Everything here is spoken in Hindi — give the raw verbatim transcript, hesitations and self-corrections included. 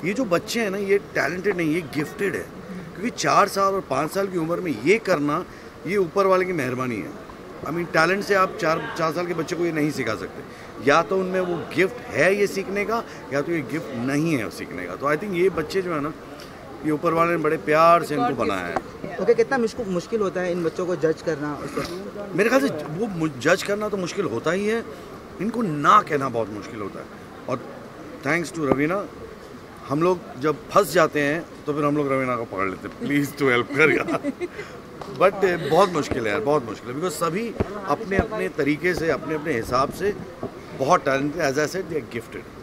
ये जो बच्चे हैं ना, ये टैलेंटेड नहीं, ये गिफ्टेड है। क्योंकि चार साल और पाँच साल की उम्र में ये करना, ये ऊपर वाले की मेहरबानी है। आई मीन टैलेंट से आप चार चार साल के बच्चे को ये नहीं सिखा सकते। या तो उनमें वो गिफ्ट है ये सीखने का, या तो ये गिफ्ट नहीं है सीखने का। तो आई थिंक ये बच्चे जो है ना, ये ऊपर वाले ने बड़े प्यार से इनको बनाया है। ओके okay, कितना मुश्किल होता है इन बच्चों को जज करना? मेरे ख्याल से वो जज करना तो मुश्किल होता ही है, इनको ना कहना बहुत मुश्किल होता है। और थैंक्स टू रवीना, हम लोग जब फंस जाते हैं तो फिर हम लोग रवीना को पकड़ लेते हैं, प्लीज़ टू हेल्प कर यार। बट बहुत मुश्किल है यार, बहुत मुश्किल है। बिकॉज सभी अपने अपने तरीके से, अपने अपने हिसाब से बहुत talented, as I said, they are gifted.